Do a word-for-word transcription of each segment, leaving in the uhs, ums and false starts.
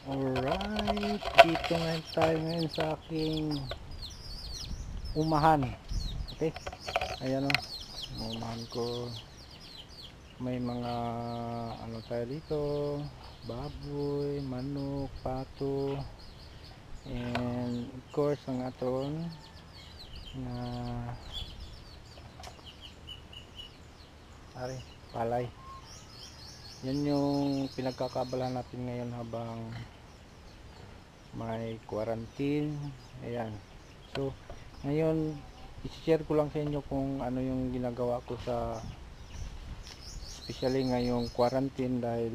Alright, dito ngayon tayo ngayon sa aking umahan. Okay, ayan o, umahan ko. May mga ano tayo dito, baboy, manok, pato, and of course ang aton na ari, palay. Yan yung pinagkakabala natin ngayon habang may quarantine. Ayan, so ngayon i-share ko lang sa inyo kung ano yung ginagawa ko sa especially ngayong quarantine dahil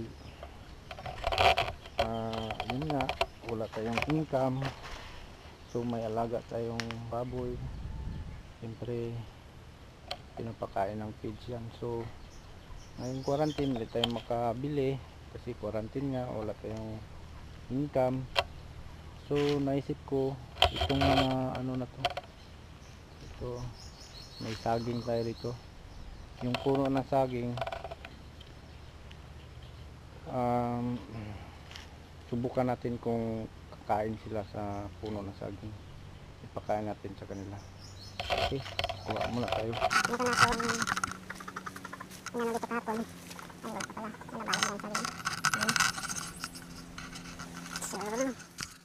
uh, yun nga, wala tayong income, so may alaga tayong baboy, siyempre pinapakain ng feeds yan. So ngayong quarantine hindi tayo makabili kasi quarantine nga, wala tayong income. So naisip ko itong mga ano na to, ito may saging tayo dito, yung puno ng saging, um, subukan natin kung kakain sila sa puno ng saging, ipakain natin sa kanila. Okay, kuha muna tayo. Ito na ako ang inano dito kahapon. Ay, wala pa pala. Nalabayan lang sa rin. So, ano?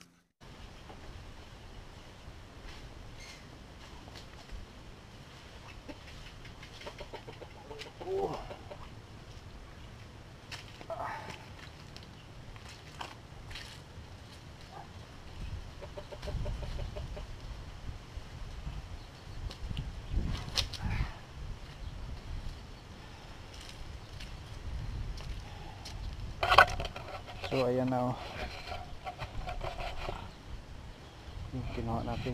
So ayan na, oh, yung kinuha natin.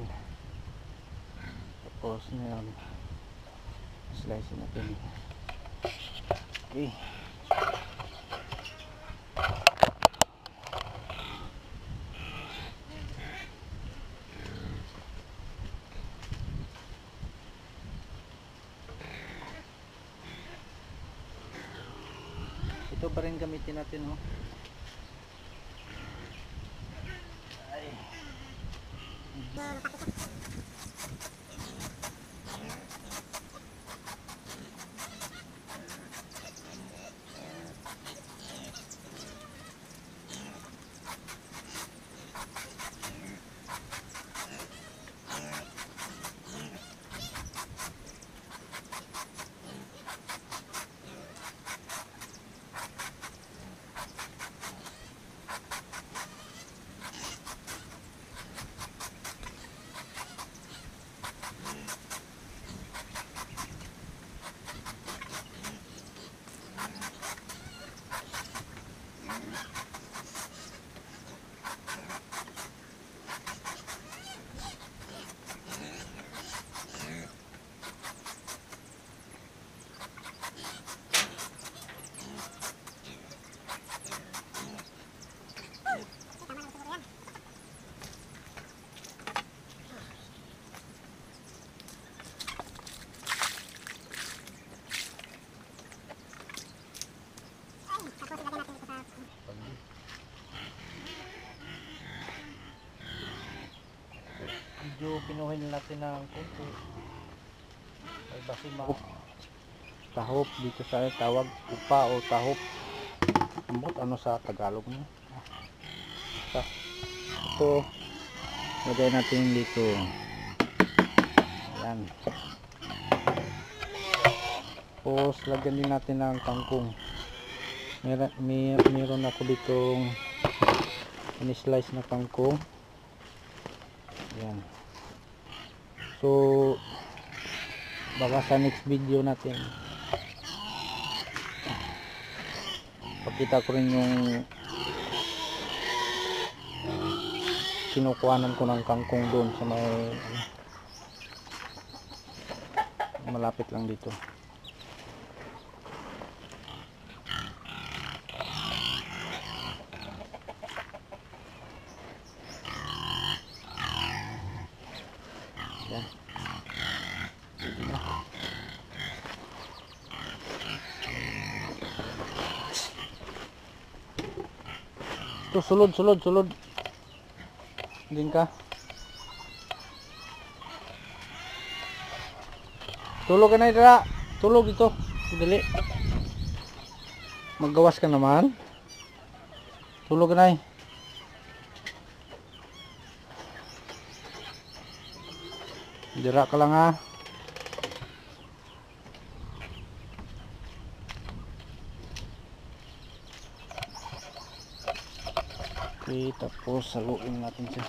Tapos na yun, slice natin. Okay, ito pa rin gamitin natin, oh. Ay. Medyo pinuhin natin ng kunti ay basi mahop, tahop dito sa tawag, upa o tahop, ambot ano sa Tagalog mo. Ito lagay natin dito, ayan. Tapos lagyan din natin ng kangkong. Mer may, meron ako ditong in-slice na kangkong, ayan. So baka sa next video natin pakita ko rin yung kinukuhanan ko ng kangkong doon sa may malapit lang dito. Yan. Ito, sulod, sulod, sulod. Din ka. Tulog ka na dira. Tulog ito. Dali. Maggawas ka naman. Tulog ka na. Dira ka lang ha. Okay, tapos saluin natin siya.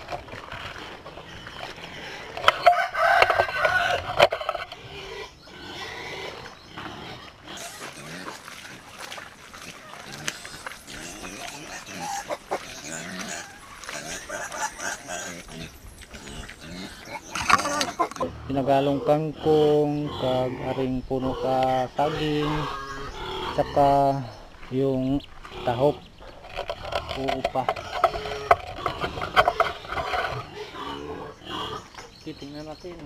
Pinagalong kangkong, kag aring puno ka saging, saka yung tahop, uupa. Okay, tingnan natin.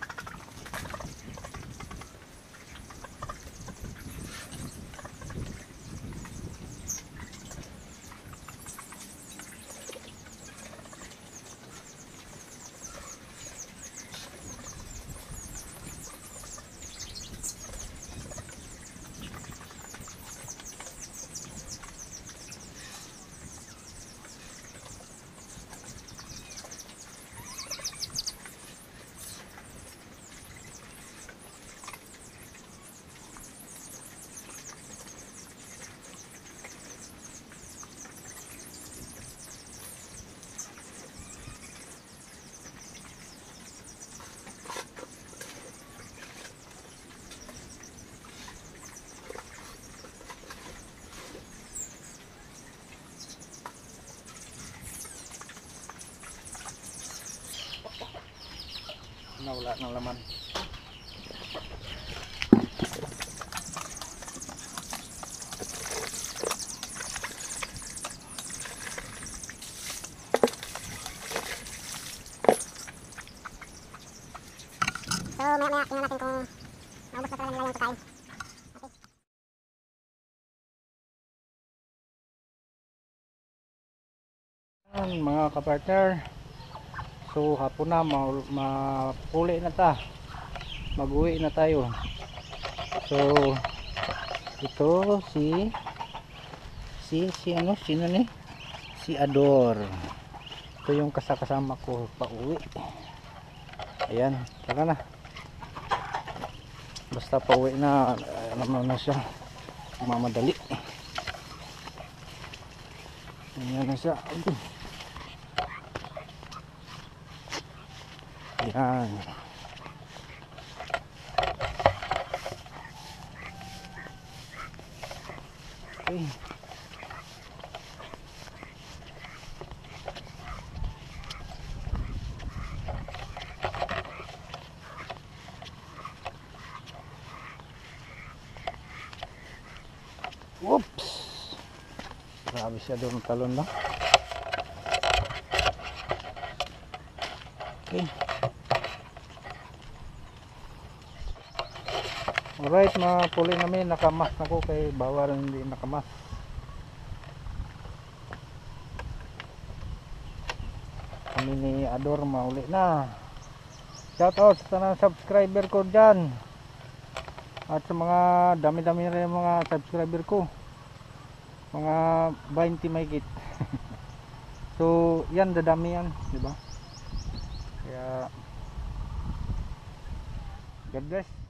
Na wala ng laman. So, maya-maya tingnan natin kung maubos na talaga nila yung pagkain. Ayan, mga kapartner. So hapon na, mapuli na ta. Mag-uwi na tayo. So ito si si si ano, sino ni? Si Ador. Ito yung kasakasama ko pa-uwi. Ayan, tara na. Basta pa-uwi na, alam na siya. Mamadali. Ayan na siya. Ayan. Okay. Whoops. Grabe siya doon, talon lang. Okay. Alright, mga puli namin, nakamas na ko kay bawal hindi nakamas. Kami ni Ador mauli na. Shoutout sa mga subscriber ko dyan. At sa mga dami-dami rin mga subscriber ko. Mga twenty may git. So, yan, dadami yan, di ba? Kaya, God bless.